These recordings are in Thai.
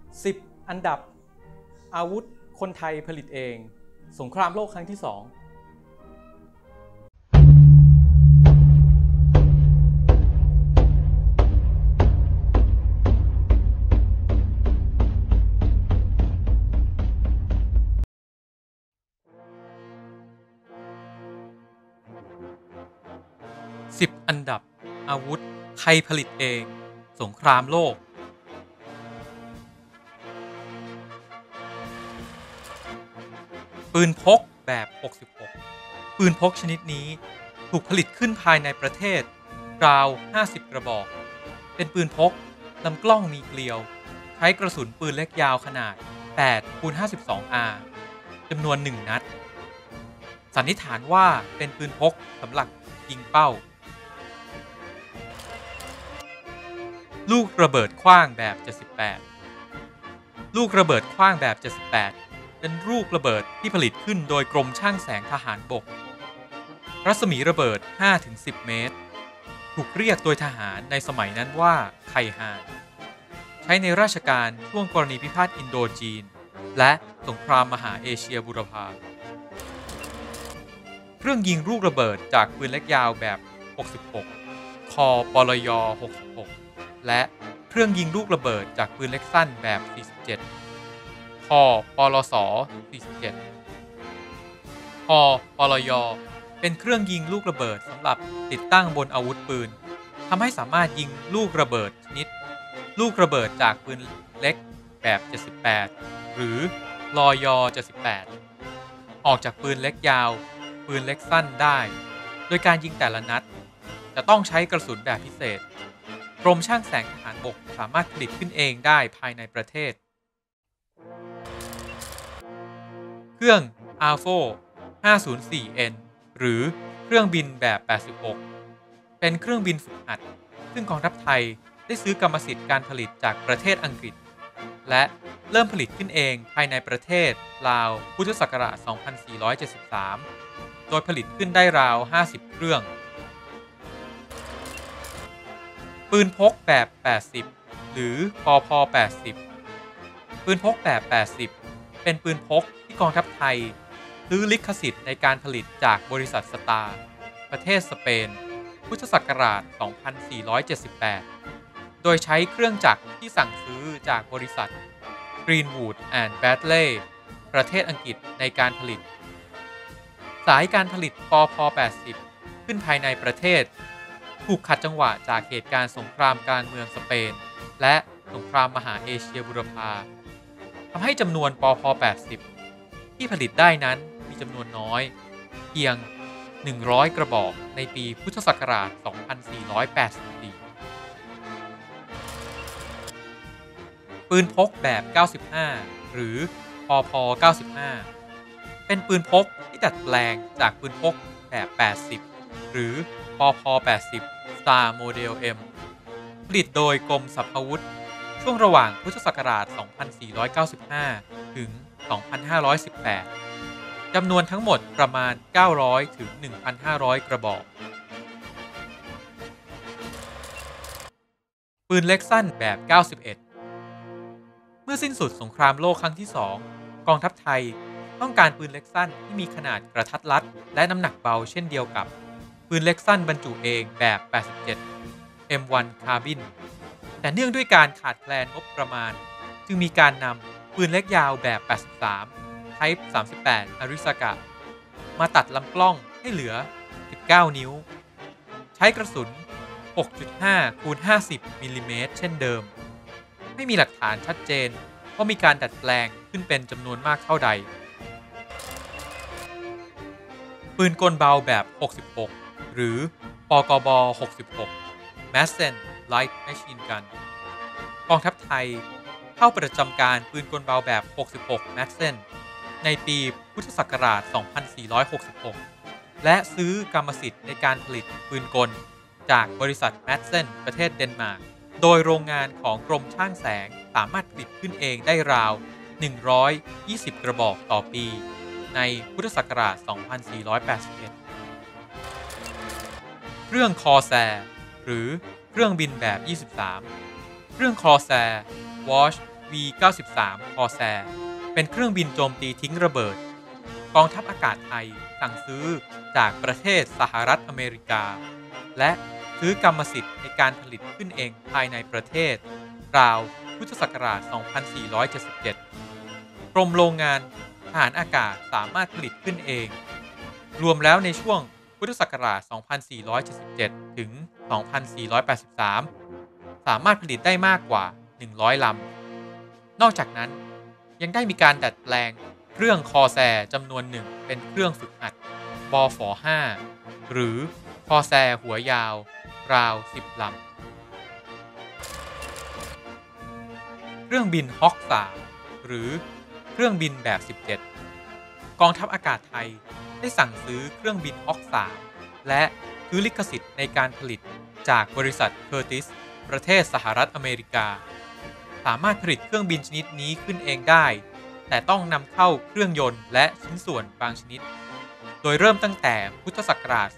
10 อันดับอาวุธคนไทยผลิตเองสงครามโลกครั้งที่ 210 อันดับอาวุธไทยผลิตเองสงครามโลกปืนพกแบบ 66 ปืนพกชนิดนี้ถูกผลิตขึ้นภายในประเทศราว 50 กระบอกเป็นปืนพกลำกล้องมีเกลียวใช้กระสุนปืนเล็กยาวขนาด 8x52R จำนวน 1 นัดสันนิษฐานว่าเป็นปืนพกสำหรับยิงเป้าลูกระเบิดขว้างแบบ 78 ลูกระเบิดขว้างแบบ 78 เป็นลูกระเบิดที่ผลิตขึ้นโดยกรมช่างแสงทหารบกรัศมีระเบิด 5-10 เมตรถูกเรียกโดยทหารในสมัยนั้นว่าไคฮานใช้ในราชการช่วงกรณีพิพาทอินโดจีนและสงครามมหาเอเชียบูรพาเครื่องยิงลูกระเบิดจากปืนเล็กยาวแบบ 66 คปลย 66 และเครื่องยิงลูกระเบิดจากปืนเล็กสั้นแบบ 47 คปลส 47 คปลย เป็นเครื่องยิงลูกระเบิดสำหรับติดตั้งบนอาวุธปืนทำให้สามารถยิงลูกระเบิดชนิดลูกระเบิดจากปืนเล็กแบบ 78 หรือลย 78 ออกจากปืนเล็กยาวปืนเล็กสั้นได้โดยการยิงแต่ละนัดจะต้องใช้กระสุนแบบพิเศษกรมช่างแสงทหารบกสามารถผลิตขึ้นเองได้ภายในประเทศเครื่อง AFO 504N หรือเครื่องบินแบบ 86 เป็นเครื่องบินฝึกหัดซึ่งกองทัพไทยได้ซื้อกรรมสิทธิ์การผลิตจากประเทศอังกฤษและเริ่มผลิตขึ้นเองภายในประเทศราวพุทธศักราช 2473 โดยผลิตขึ้นได้ราว 50 เครื่องปืนพกแบบ 80 หรือปพ 80 ปืนพกแบบ 80 เป็นปืนพกที่กองทัพไทยซื้อลิขสิทธิ์ในการผลิตจากบริษัทสตาร์ประเทศสเปนพุทธศักราช 2478 โดยใช้เครื่องจักรที่สั่งซื้อจากบริษัท Greenwood and Bradley ประเทศอังกฤษในการผลิตสายการผลิตปพ 80 ขึ้นภายในประเทศถูกขัดจังหวะจากเหตุการณ์สงครามกลางเมืองสเปนและสงครามมหาเอเชียบูรพาทำให้จำนวนปพ 80 ที่ผลิตได้นั้นมีจำนวนน้อยเพียง 100 กระบอกในปีพุทธศักราช 2484 ปืนพกแบบ 95 หรือปพ 95 เป็นปืนพกที่ดัดแปลงจากปืนพกแบบ 80 หรือปพ 80 Star Model M ผลิตโดยกรมสรรพาวุธช่วงระหว่างพุทธศักราช 2495 ถึง 2518 จำนวนทั้งหมดประมาณ 900 ถึง 1,500 กระบอกปืนเล็กสั้นแบบ 91 เมื่อสิ้นสุดสงครามโลกครั้งที่ 2 กองทัพไทยต้องการปืนเล็กสั้นที่มีขนาดกระทัดรัดและน้ำหนักเบาเช่นเดียวกับปืนเล็กสั้นบรรจุเองแบบ 87 M1 Carbine แต่เนื่องด้วยการขาดแคลนงบประมาณจึงมีการนำปืนเล็กยาวแบบ 83 Type 38 Arisaka มาตัดลำกล้องให้เหลือ 19 นิ้วใช้กระสุน 6.5x50 มิลลิเมตรเช่นเดิมไม่มีหลักฐานชัดเจนว่ามีการดัดแปลงขึ้นเป็นจำนวนมากเท่าใดปืนกลเบาแบบ 66 หรือปกบ 66 Madsen Light Machine Gun กองทัพไทยเข้าประจำการปืนกลเบาแบบ 66 Madsen ในปีพุทธศักราช 2466 และซื้อกรรมสิทธิ์ในการผลิตปืนกลจากบริษัท Madsen ประเทศเดนมาร์กโดยโรงงานของกรมช่างแสงสามารถผลิตขึ้นเองได้ราว 120 กระบอกต่อปีในพุทธศักราช 2481 เครื่องคอแซร์หรือเครื่องบินแบบ 23 เครื่องคอแซร์ Watch V93 Corsair เป็นเครื่องบินโจมตีทิ้งระเบิดกองทัพอากาศไทยสั่งซื้อจากประเทศสหรัฐอเมริกาและซื้อกรรมสิทธิ์ในการผลิตขึ้นเองภายในประเทศราวพุทธศักราช 2477 กรมโรงงานทหารอากาศสามารถผลิตขึ้นเองรวมแล้วในช่วงพุทธศักราช 2477 ถึง 2483 สามารถผลิตได้มากกว่า 100 ลำ นอกจากนั้นยังได้มีการดัดแปลงเครื่องคอแซร์จำนวนหนึ่งเป็นเครื่องฝึกหัดบฝ5หรือคอแซร์หัวยาวราว 10 ลำ เครื่องบินฮอค3หรือเครื่องบินแบบ 17 กองทัพอากาศไทยได้สั่งซื้อเครื่องบินฮอค3และซื้อลิขสิทธิ์ในการผลิตจากบริษัทเคอร์ติสประเทศสหรัฐอเมริกาสามารถผลิตเครื่องบินชนิดนี้ขึ้นเองได้แต่ต้องนำเข้าเครื่องยนต์และชิ้นส่วนบางชนิดโดยเริ่มตั้งแต่พุทธศักราช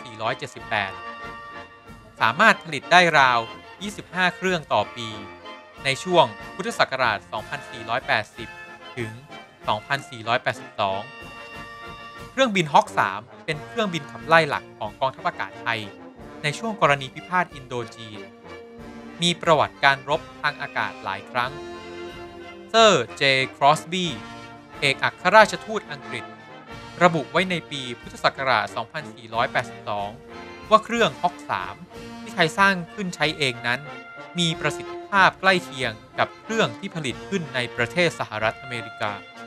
2478 สามารถผลิตได้ราว 25 เครื่องต่อปีในช่วงพุทธศักราช 2480 ถึง 2482 เครื่องบินฮอค3เป็นเครื่องบินขับไล่หลักของกองทัพอากาศไทยในช่วงกรณีพิพาทอินโดจีนมีประวัติการรบทางอากาศหลายครั้งเซอร์เจครอสบีเอกอัครราชทูตอังกฤษระบุไว้ในปีพุทธศักราช 2482 ว่าเครื่องฮอค3ที่ไทยสร้างขึ้นใช้เองนั้นมีประสิทธิภาพใกล้เคียงกับเครื่องที่ผลิตขึ้นในประเทศสหรัฐอเมริกา